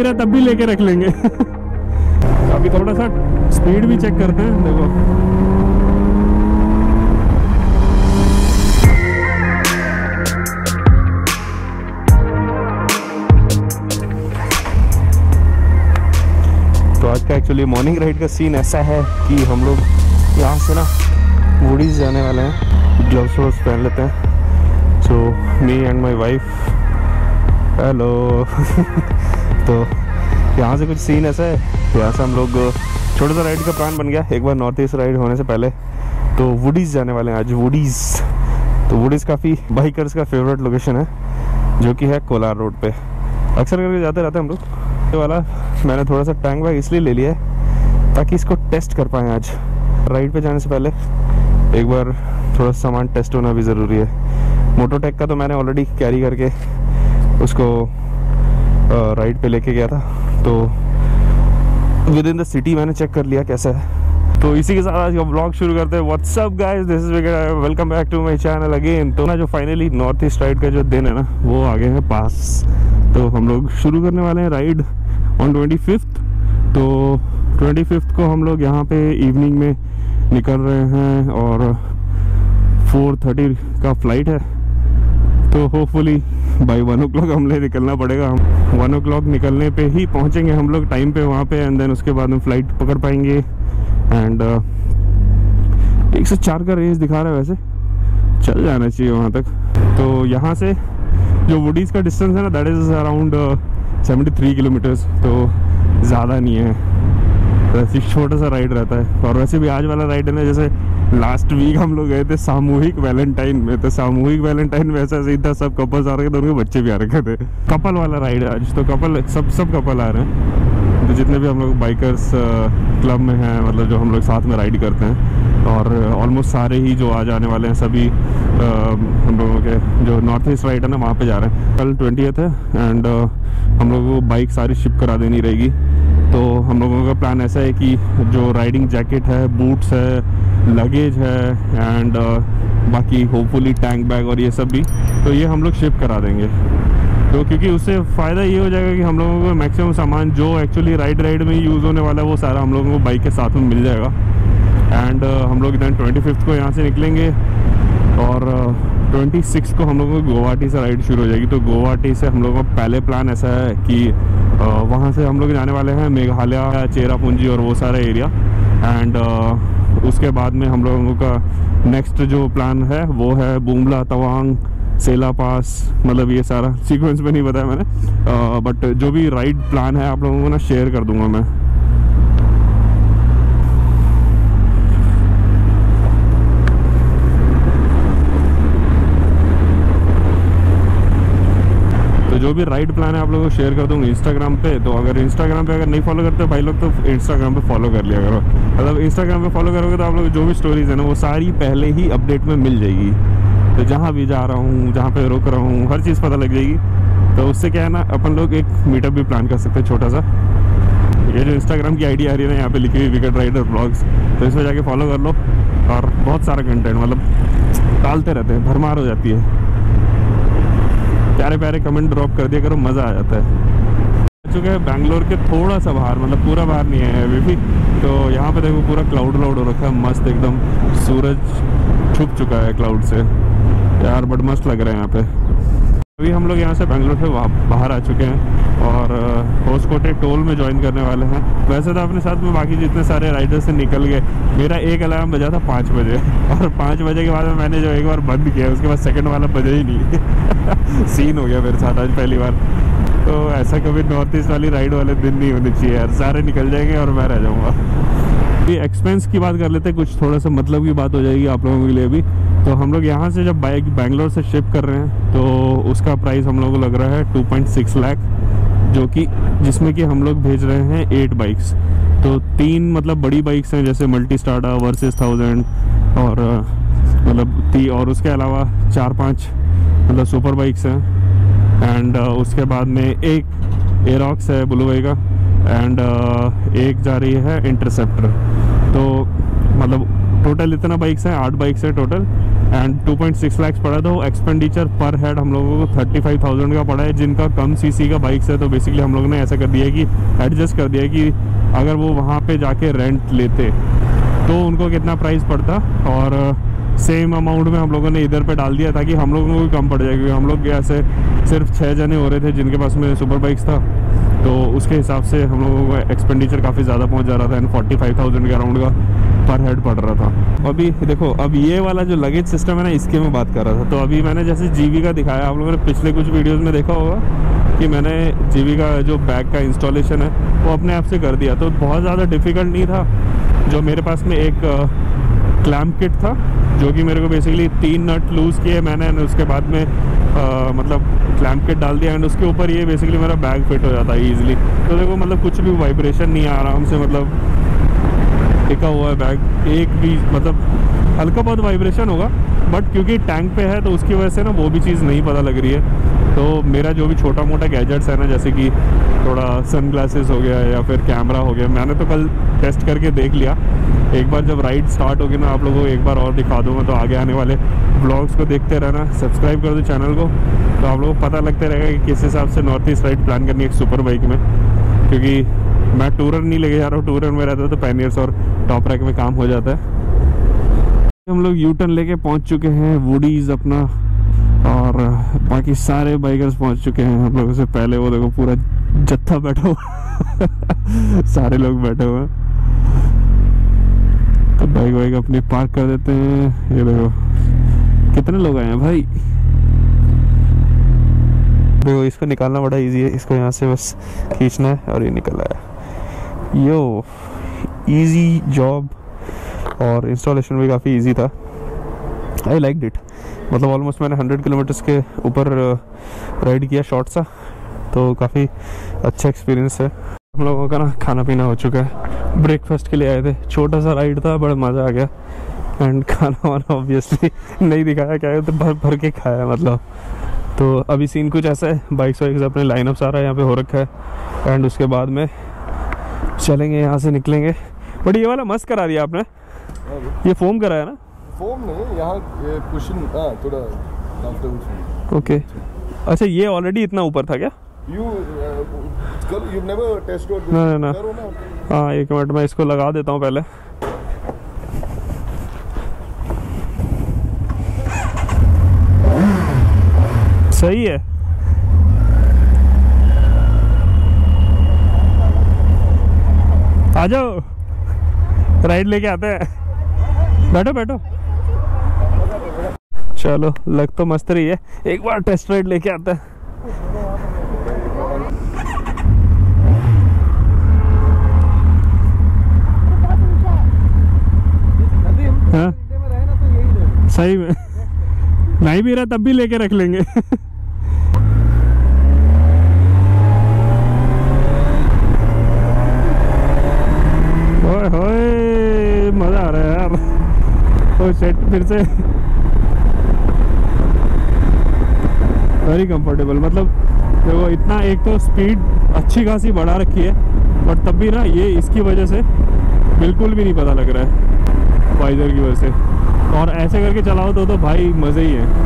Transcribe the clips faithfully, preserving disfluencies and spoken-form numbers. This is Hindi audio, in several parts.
रहा तब भी लेके रख लेंगे। अभी थोड़ा सा स्पीड भी चेक करते हैं। देखो तो आज का एक्चुअली मॉर्निंग राइड का सीन ऐसा है कि हम लोग यहाँ से ना वुडीज जाने वाले हैं। ग्लव्स व्लव्स पहन लेते हैं। So me and my wife, hello. तो यहाँ से कुछ सीन ऐसा है, यहाँ से हम लोग छोटा सा राइड का प्लान बन गया। एक बार नॉर्थ ईस्ट राइड होने से पहले तो वुडीज जाने वाले हैं आज। वुडीज तो वुडीज काफ़ी बाइकर्स का फेवरेट लोकेशन है, जो कि है कोलार रोड पे। अक्सर करके जाते रहते हैं हम लोग। ये वाला मैंने थोड़ा सा टैंक बैग इसलिए ले लिया है ताकि इसको टेस्ट कर पाएँ आज। राइड पे जाने से पहले एक बार थोड़ा सामान टेस्ट होना भी ज़रूरी है। मोटोटेक का तो मैंने ऑलरेडी कैरी करके उसको राइड पे लेके गया था, तो विद इन द सिटी मैंने चेक कर लिया कैसा है। तो इसी के साथ आज का ब्लॉग शुरू करते हैं। What's up guys, this is welcome back to my channel again. तो ना जो फाइनली नॉर्थ ईस्ट राइड का जो दिन है ना, वो आ गए हैं पास। तो हम लोग शुरू करने वाले हैं राइड ऑन ट्वेंटी फिफ्थ। तो ट्वेंटी फिफ्थ को हम लोग यहाँ पे इवनिंग में निकल रहे हैं और फोर थर्टी का फ्लाइट है। तो hopefully by one o'clock हमने निकलना पड़ेगा। हम वन ओ क्लॉक निकलने पे ही पहुँचेंगे हम लोग टाइम पे वहाँ पे, एंड देन उसके बाद में फ़्लाइट पकड़ पाएंगे। एंड एक सौ चार का रेंज दिखा रहा है, वैसे चल जाना चाहिए वहाँ तक। तो यहाँ से जो वुडीज़ का डिस्टेंस है ना, that is around seventy three kilometres, तो ज़्यादा नहीं है। वैसे छोटा सा राइड रहता है। और वैसे भी आज वाला राइड है ना, जैसे लास्ट वीक हम लोग गए थे सामूहिक वैलेंटाइन में, तो सामूहिक वैलेंटाइन में ऐसा सीधा सब कपल्स आ रखे थे, उनके बच्चे भी आ रखे थे। कपल वाला राइड है आज। तो कपल सब सब कपल आ रहे हैं, तो जितने भी हम लोग बाइकर्स क्लब में हैं, मतलब जो हम लोग साथ में राइड करते हैं। और ऑलमोस्ट सारे ही जो आज आने वाले हैं सभी आ, हम लोगों के जो नॉर्थ ईस्ट राइड है ना, वहाँ पे जा रहे हैं। कल ट्वेंटिएथ है एंड हम लोगों को बाइक सारी शिप करा देनी रहेगी। तो हम लोगों का प्लान ऐसा है कि जो राइडिंग जैकेट है, बूट्स है, लगेज है एंड बाकी होपफुली टैंक बैग और ये सब भी, तो ये हम लोग शिप करा देंगे। तो क्योंकि उससे फ़ायदा ये हो जाएगा कि हम लोगों को मैक्सिमम सामान जो एक्चुअली राइड राइड में यूज़ होने वाला है, वो सारा हम लोगों को बाइक के साथ में मिल जाएगा। एंड uh, हम लोग इधर ट्वेंटी फिफ्थ को यहाँ से निकलेंगे और ट्वेंटी सिक्स को हम लोगों को गुवाहाटी से राइड शुरू हो जाएगी। तो गुवाहाटी से हम लोगों का पहले प्लान ऐसा है कि uh, वहाँ से हम लोग जाने वाले हैं मेघालय, चेरापूंजी और वो सारा एरिया। एंड uh, उसके बाद में हम लोगों का नेक्स्ट जो प्लान है वो है बुमला, तवांग, सेला पास, मतलब ये सारा सीक्वेंस में नहीं बताया मैंने, बट uh, जो भी राइड प्लान है आप लोगों को ना शेयर कर दूंगा मैं। तो जो भी राइड प्लान है आप लोगों को शेयर कर दूंगा इंस्टाग्राम पे। तो अगर इंस्टाग्राम पे अगर नहीं फॉलो करते भाई लोग, तो इंस्टाग्राम पे फॉलो कर लिया करो। मतलब इंस्टाग्राम पे फॉलो करोगे तो आप लोग जो भी स्टोरीज है ना, वो सारी पहले ही अपडेट में मिल जाएगी। तो जहाँ भी जा रहा हूँ, जहाँ पे रुक रहा हूँ, हर चीज़ पता लग जाएगी। तो उससे क्या है ना, अपन लोग एक मीटअप भी प्लान कर सकते हैं छोटा सा। ये जो इंस्टाग्राम की आईडी आ रही है ना, यहाँ पे लिखी हुई विकेट राइडर ब्लॉग्स, तो इसमें जाके फॉलो कर लो। और बहुत सारा कंटेंट मतलब डालते रहते हैं, भरमार हो जाती है। प्यारे प्यारे कमेंट ड्रॉप कर दिया करो, मज़ा आ जाता है। चुके हैं बैंगलोर के थोड़ा सा बाहर, मतलब पूरा बाहर नहीं है अभी भी। तो यहाँ पे देखो पूरा क्लाउड क्लाउड हो रखा है, मस्त एकदम। सूरज छुप चुका है क्लाउड से यार, बड़ा मस्त लग रहा है यहाँ पे। अभी हम लोग यहाँ से बैंगलोर से बाहर आ चुके हैं और होसकोटे टोल में ज्वाइन करने वाले हैं। वैसे तो अपने साथ में बाकी जितने सारे राइडर्स से निकल गए। मेरा एक अलार्म बजा था पाँच बजे और पाँच बजे के बाद में मैंने जो एक बार बंद किया, उसके बाद सेकंड वाला बजा ही नहीं। सीन हो गया मेरे साथ आज पहली बार। तो ऐसा कभी नॉर्थ ईस्ट वाली राइड वाले दिन नहीं होने चाहिए यार, सारे निकल जाएंगे और मैं रह जाऊँगा। ये एक्सपेंस की बात कर लेते हैं, कुछ थोड़ा सा मतलब की बात हो जाएगी आप लोगों के लिए भी। तो हम लोग यहाँ से जब बाइक बैंगलोर से शिप कर रहे हैं, तो उसका प्राइस हम लोग को लग रहा है टू पॉइंट सिक्स लाख, जो कि जिसमें कि हम लोग भेज रहे हैं एट बाइक्स। तो तीन मतलब बड़ी बाइक्स हैं, जैसे मल्टी स्टार्डा, वर्सेस थाउजेंड और मतलब ती और उसके अलावा चार पांच मतलब सुपर बाइक्स हैं। एंड uh, उसके बाद में एक एरॉक्स है ब्लू वाई का, एंड uh, एक जा रही है इंटरसेप्टर। तो मतलब टोटल इतना बाइक्स हैं, आठ बाइक्स है total. And two point six lakh पड़ा। तो एक्सपेंडिचर पर हेड हम लोगों को थर्टी फाइव थाउजेंड का पड़ा है। जिनका कम सीसी का बाइक्स है तो बेसिकली हम लोगों ने ऐसा कर दिया है कि एडजस्ट कर दिया है कि अगर वो वहाँ पे जाके रेंट लेते तो उनको कितना प्राइस पड़ता, और सेम अमाउंट में हम लोगों ने इधर पे डाल दिया ताकि हम लोगों को भी कम पड़ जाए, क्योंकि हम लोग ऐसे सिर्फ छः जने हो रहे थे जिनके पास में सुपर बाइक्स था। तो उसके हिसाब से हम लोगों को एक्सपेंडिचर काफ़ी ज़्यादा पहुंच जा रहा था एंड फोर्टी फाइव थाउजेंड के अराउंड का पर हेड पड़ रहा था। अभी देखो, अब ये वाला जो लगेज सिस्टम है ना, इसके मैं बात कर रहा था। तो अभी मैंने जैसे जीवी का दिखाया, आप लोगों ने पिछले कुछ वीडियोज़ में देखा होगा कि मैंने जीवी का जो बैग का इंस्टॉलेशन है वो अपने आप से कर दिया। तो बहुत ज़्यादा डिफ़िकल्ट नहीं था। जो मेरे पास में एक क्लैम्प किट था जो कि मेरे को बेसिकली तीन नट लूज़ किए मैंने, उसके बाद में आ, मतलब क्लैम्प किट डाल दिया एंड उसके ऊपर ये बेसिकली मेरा बैग फिट हो जाता है ईजिली। तो देखो मतलब कुछ भी वाइब्रेशन नहीं है, आराम से मतलब टिका हुआ है बैग। एक भी मतलब हल्का बहुत वाइब्रेशन होगा, बट क्योंकि टैंक पे है तो उसकी वजह से ना वो भी चीज़ नहीं पता लग रही है। तो मेरा जो भी छोटा मोटा गैजेट्स है ना, जैसे कि थोड़ा सन ग्लासेस हो गया या फिर कैमरा हो गया, मैंने तो कल टेस्ट करके देख लिया। एक बार जब राइड स्टार्ट होगी ना, आप लोगों को एक बार और दिखा दूंगा। तो आगे आने वाले ब्लॉग्स को देखते रहना, सब्सक्राइब कर दो चैनल को, तो आप लोगों को पता लगता रहेगा कि किस हिसाब से नॉर्थ ईस्ट राइड प्लान करनी है एक सुपर बाइक में। क्योंकि मैं टूरर नहीं लेके जा रहा हूँ, टूरर में रहता है तो पैनियर्स और टॉप रैक में काम हो जाता है। हम लोग यू टर्न लेके पहुँच चुके हैं वुडीज़ अपना, और बाकी सारे बाइकर्स पहुँच चुके हैं हम लोगों से पहले। वो देखो पूरा जत्था बैठा हुआ सारे लोग बैठे हुए हैं। तो बाइक वाइक अपनी पार्क कर देते हैं। ये देखो कितने लोग आए हैं भाई। देखो इसको निकालना बड़ा इजी है, इसको यहाँ से बस खींचना है और ये निकल आया। यो इजी जॉब, और इंस्टॉलेशन भी काफ़ी इजी था। I like it. मतलब ऑलमोस्ट मैंने हंड्रेड किलोमीटर्स के ऊपर राइड किया शॉर्ट सा, तो काफ़ी अच्छा एक्सपीरियंस है। हम लोगों का ना खाना पीना हो चुका है। ब्रेकफास्ट के लिए आए थे, छोटा सा राइड था, बड़ा मज़ा आ गया। एंड खाना वाना ऑब्वियसली नहीं दिखाया क्या है, तो भर भर के खाया मतलब। तो अभी सीन कुछ ऐसा है, बाइक्स वाइक्स अपने लाइनअप सारा यहाँ पे हो रखा है एंड उसके बाद में चलेंगे, यहाँ से निकलेंगे। बट ये वाला मस्त करा दिया आपने, ये फोम कराया ना? फोम नहीं, यहाँ कुशन थोड़ा कंफर्टेबल। ओके, अच्छा ये ऑलरेडी इतना ऊपर था क्या? You you never tested this? ना ना, हाँ एक मिनट मैं इसको लगा देता हूँ पहले। सही है। आ जाओ, राइड लेके आते हैं। बैठो बैठो, चलो लग तो मस्त रही है, एक बार टेस्ट राइड लेके आते हैं। हाँ सही में नहीं भी रहा तब भी लेके रख लेंगे। ओए होए मजा आ रहा है यार। तो सेट फिर से वेरी कंफर्टेबल। मतलब देखो इतना, एक तो स्पीड अच्छी खासी बढ़ा रखी है, बट तब भी ना ये इसकी वजह से बिल्कुल भी नहीं पता लग रहा है वाइजर की वजह से। और ऐसे करके चलाओ तो तो भाई मज़े ही है।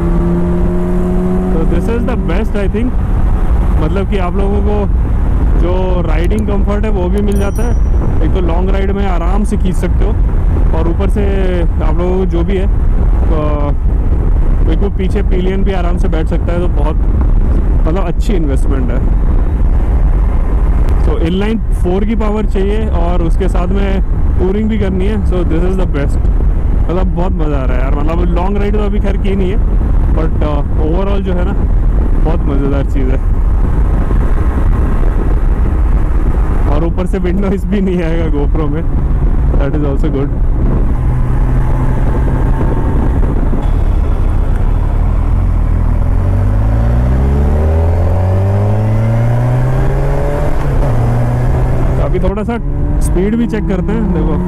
तो this is the best I think. मतलब कि आप लोगों को जो राइडिंग कंफर्ट है वो भी मिल जाता है। एक तो लॉन्ग राइड में आराम से खींच सकते हो, और ऊपर से आप लोगों को जो भी है तो बिल्कुल पीछे पिलियन भी आराम से बैठ सकता है। तो बहुत मतलब अच्छी इन्वेस्टमेंट है। तो इनलाइन फोर की पावर चाहिए और उसके साथ में टूरिंग भी करनी है, so this is the best. मतलब बहुत मज़ा आ रहा है यार। मतलब लॉन्ग राइड तो अभी खैर की नहीं है, बट ओवरऑल जो है ना बहुत मज़ेदार चीज़ है। और ऊपर से विंड नॉइस भी नहीं आएगा गोप्रो में, दैट इज़ ऑल्सो गुड। अभी थोड़ा सा स्पीड भी चेक करते हैं। देखो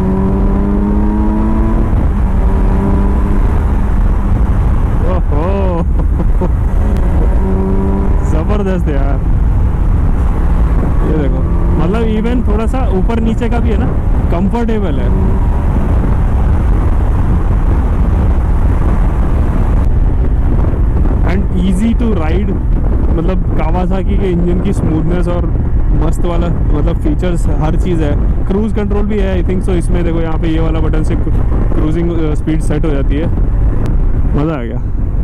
ओहो जबरदस्त यार। ये देखो मतलब इवन थोड़ा सा ऊपर नीचे का भी है ना, कंफर्टेबल है। इजी टू राइड, मतलब कावासाकी के इंजन की स्मूथनेस और मस्त वाला मतलब फीचर्स हर चीज़ है। क्रूज कंट्रोल भी है आई थिंक सो इसमें। देखो यहाँ पे ये वाला बटन से क्रूजिंग स्पीड सेट हो जाती है। मज़ा आ गया।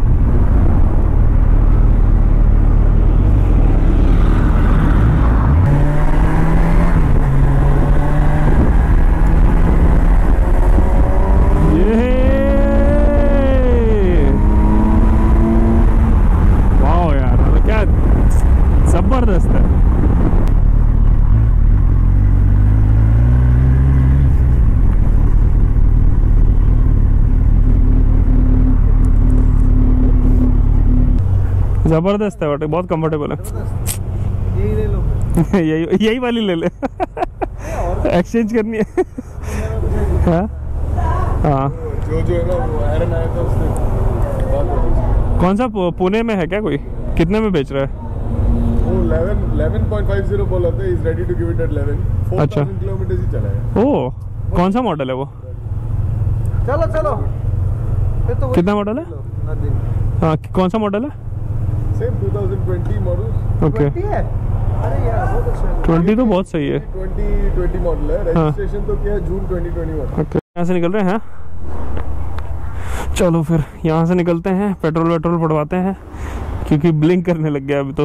जबरदस्त है। जबरदस्त है बट बहुत कंफर्टेबल है। यही ले लो। यही यही वाली ले ले। एक्सचेंज करनी है। हाँ हाँ जो जो है ना वो आयरन आया था उससे बात हो रही। कौन सा पुणे में है क्या कोई? कितने में बेच रहा है? eleven point five zero बोला था, is ready to give it at eleven। अच्छा। four thousand किलोमीटर ही चला है। ओह कौन सा मॉडल है वो? चलो चलो फिर तो कितना मॉडल है? हाँ कौन सा मॉडल है? Same twenty twenty model. Okay है। अरे यार बहुत अच्छा है। ट्वेंटी तो बहुत सही है। twenty twenty मॉडल है। रजिस्ट्रेशन तो क्या है जून twenty twenty-one। ओके यहाँ से निकल रहे हैं। चलो फिर यहाँ से निकलते हैं, पेट्रोल वेट्रोल पड़वाते हैं क्योंकि ब्लिंक करने लग गया अभी तो।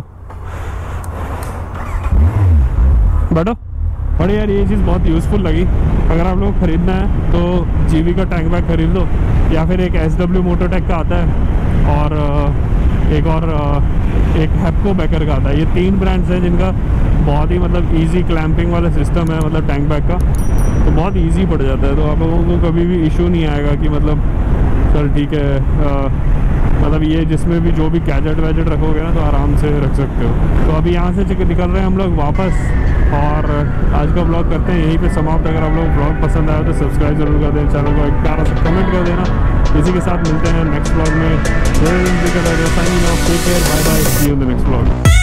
बैठो। बट यार ये चीज़ बहुत यूज़फुल लगी। अगर आप लोग को ख़रीदना है तो जीवी का टैंक बैग खरीद लो, या फिर एक एस डब्ल्यू मोटोटेक का आता है और एक और एक हैप्को बेकर का आता है। ये तीन ब्रांड्स हैं जिनका बहुत ही मतलब इजी क्लैंपिंग वाला सिस्टम है, मतलब टैंक बैग का, तो बहुत इजी पड़ जाता है। तो आप लोगों को कभी भी इशू नहीं आएगा कि मतलब चल ठीक है आ, मतलब ये जिसमें भी जो भी गैजेट वैजेट रखोगे ना तो आराम से रख सकते हो। तो अभी यहाँ से निकल रहे हैं हम लोग वापस, और आज का ब्लॉग करते हैं यहीं पे समाप्त। अगर आप लोग ब्लॉग पसंद आया तो सब्सक्राइब जरूर कर दें, चैनल को एक प्यारा सा कमेंट कर देना। इसी के साथ मिलते हैं नेक्स्ट ब्लॉग में। Signing off, take care, bye bye, see you in the next blog.